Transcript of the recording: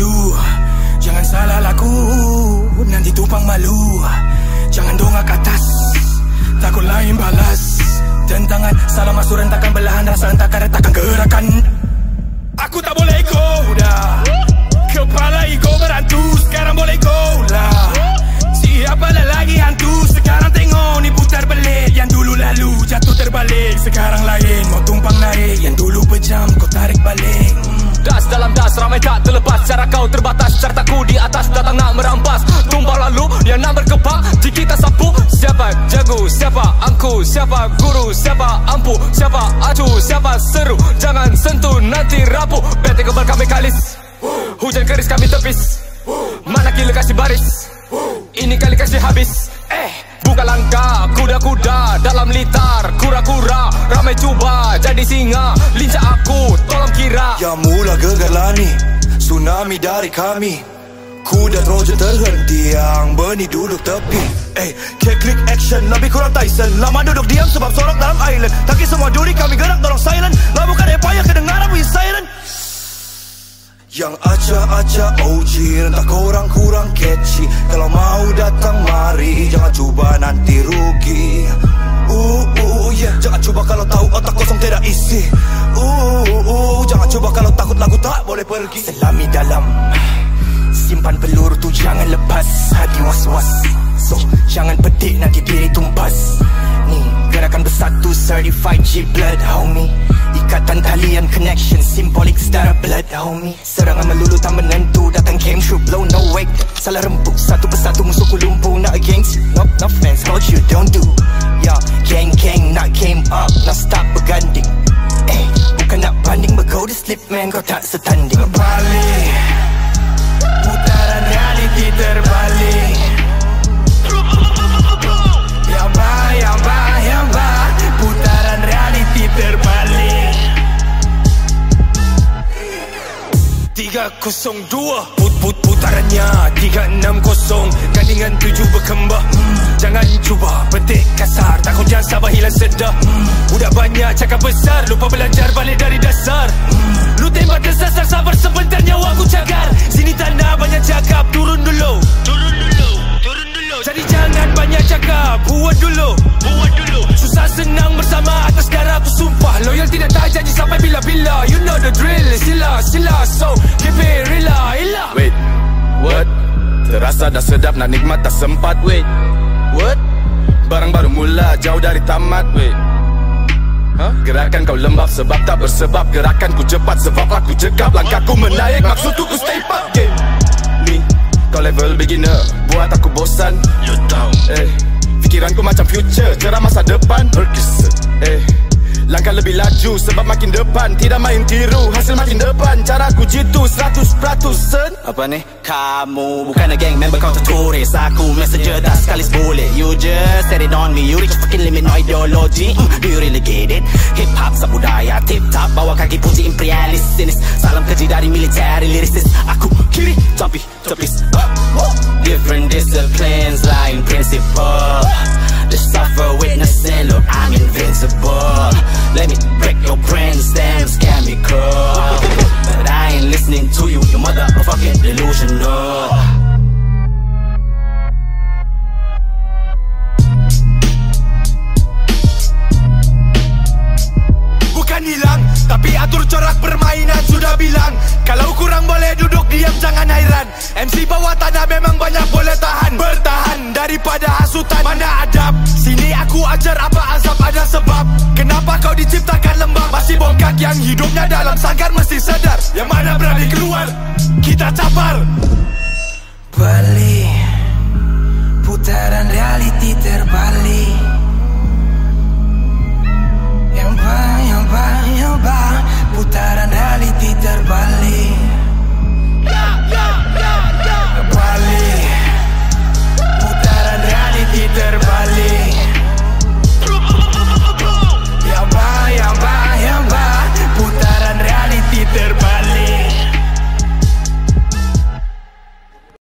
maju. Jangan salah laku, nanti tumpang malu. Jangan dongak atas, takut lain balas. Tentangan, salah masuk rentakan belahan. Rasa hentakan, retakan gerakan. Aku tak boleh go dah. Kepala ego berantu, sekarang boleh go lah. Siapa dah lagi hantu, sekarang tengok ni putar belik. Yang dulu lalu, jatuh terbalik. Sekarang lain, mau tumpang naik. Yang dulu pejam, kau tarik balik. Das dalam das, ramai tak terlepas. Cara kau terbatas, cartaku di atas. Datang nak merampas, tumpang lalu. Yang nak berkepak, di kita sapu. Siapa jago, siapa angku, siapa guru, siapa ampu, siapa acu, siapa seru. Jangan sentuh, nanti rapuh. Bete kebal kami kalis, hujan keris kami tepis. Mana gila kasih baris, ini kali kasih habis. Buka langkah, kuda-kuda dalam litar. Kura-kura, ramai cuba jadi singa. Lincah aku, tolong kira. Ya mula gegalani, tsunami dari kami. Kuda Trojan terhenti, yang benih duduk tepi. Klik action, lebih kurang Tyson. Lama duduk diam sebab sorok dalam island. Taki semua duri, kami gerak dorong silent. Lah bukan empire, kedengaran we silent. Yang acak-acak OG, entah korang kurang catchy. Kalau mau datang mari, jangan cuba nanti rugi. Yeah. Jangan cuba kalau tahu otak kosong tidak isi. Jangan cuba kalau takut lagu tak boleh pergi. Selami dalam, simpan peluru tu jangan lepas. Hati was-was, so jangan pedik nanti diri tumpas. Ni gerakan bersatu, certified G-blood homie. Ikatan talian connection, symbolic sedara blood homie. Serangan melulu tak menentu, datang came true, blow no wake. Salah rempuk, satu persatu musuhku lumpuh. Not against you, no friends, what you don't do. Ya, gang nak came up, nak stop berganding. Bukan nak banding, but go to sleep man, kau tak setanding. Berbalik, putaran reality terbalik. Yamba, putaran reality terbalik. 302 putarannya 360. Gandingan 7 berkembang. Jangan cuba petik kasar, takut jangan sabar hilang sedar. Udah banyak cakap besar, lupa belajar balik dari dasar. Lu tembak tersasar, sabar sebentar nyawaku cagar. Sini tanda banyak cakap, turun dulu. Jadi jangan banyak cakap, buat dulu. Susah senang bersama atas darah aku sumpah. Loyal tidak tak janji sampai bila-bila. You know the drill, sila. So keep it real. Wait, what? Terasa dah sedap, nak nikmat tak sempat. Wait, what? Barang baru mula, jauh dari tamat. Wait, gerakan kau lembab sebab tak bersebab. Gerakan ku cepat sebab aku cekap. Langkahku menaik, maksudku ku step up game. Ni, kau level beginner, buat aku bosan. You tahu, fikiranku macam future, cerah masa depan. Langkah lebih laju sebab makin depan. Tidak main tiru, hasil makin depan. Caraku jitu 100%. Apa ni? Kamu bukan a gang member, kau terturis. Aku messenger dah sekali boleh. You just set it on me, you reach your fucking limit, no ideology. Do you really get it? Hip hop sa budaya tip top, bawa kaki putih imperialis sinis. Salam keji dari military lyricist. Aku kiri, jumpy, tepis. Different disciplines, lain principle. The suffer witnessing, look I'm invincible. Let me break your brainstem, scam me cool. But I ain't listening to you, you motherfucking delusional. Bukan hilang, tapi atur corak permainan sudah bilang. Kalau kurang boleh duduk diam, jangan hairan. MC bawah tanah memang banyak boleh tahan. Bertahan daripada hasutan, mana adab. Sini aku ajar apa azab ada sebab. Kenapa kau diciptakan lembab? Masih bongkak yang hidupnya dalam sangkar mesti sedar. Yang mana berani keluar, kita capar. Balik, putaran reality terbalik.